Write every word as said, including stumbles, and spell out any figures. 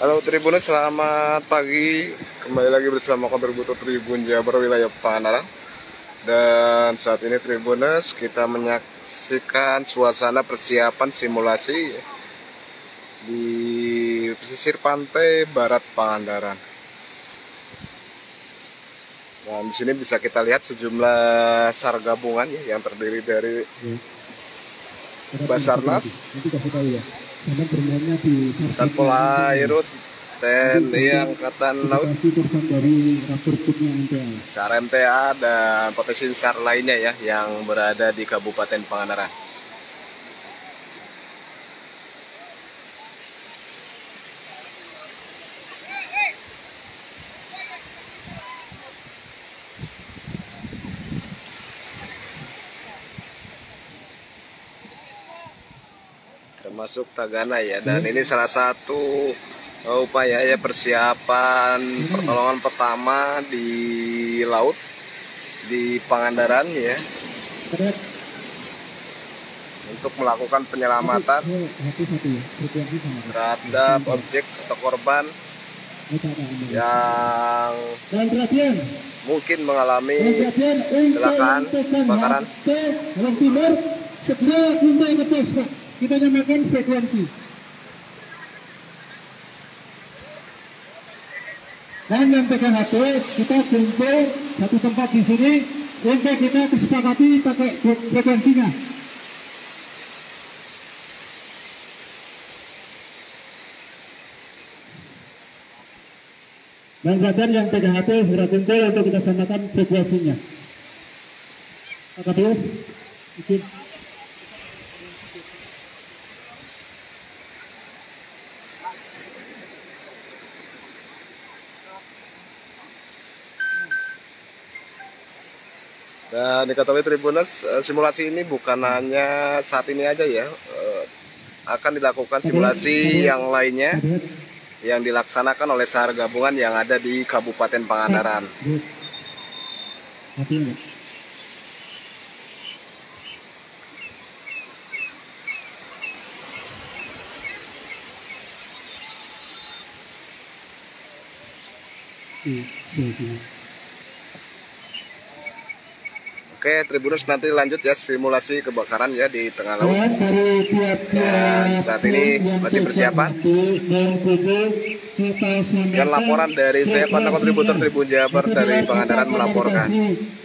Halo Tribuners, selamat pagi. Kembali lagi bersama kontributor Tribun Jabar wilayah Pangandaran. Dan saat ini Tribuners, kita menyaksikan suasana persiapan simulasi di pesisir pantai barat Pangandaran. Dan di sini bisa kita lihat sejumlah SAR gabungan ya, yang terdiri dari Basarnas, Satpol Airut, T N I Angkatan Laut, SAR M T A, dan potensi SAR lainnya ya yang berada di Kabupaten Pangandaran. Termasuk Tagana ya, dan ini salah satu upaya ya persiapan pertolongan pertama di laut di Pangandaran ya, untuk melakukan penyelamatan terhadap objek atau korban yang mungkin mengalami kecelakaan kebakaran. Segera kumpul ke pos, Pak. Kita nyamakan frekuensi. Dan yang pegang H P, kita kumpul satu tempat di sini untuk kita kesepakati pakai frekuensinya. Dan brother yang pegang H P segera kumpul untuk kita samakan frekuensinya. Pak Kapil, izin. Dan diketahui Tribuners, simulasi ini bukan hanya saat ini aja ya, akan dilakukan simulasi yang lainnya yang dilaksanakan oleh SAR gabungan yang ada di Kabupaten Pangandaran. Oke, Tribuners, nanti lanjut ya simulasi kebakaran ya di tengah laut. Dan saat ini masih persiapan. Dan laporan dari saya, Pak Kontributor Tribun Jabar dari Pangandaran melaporkan.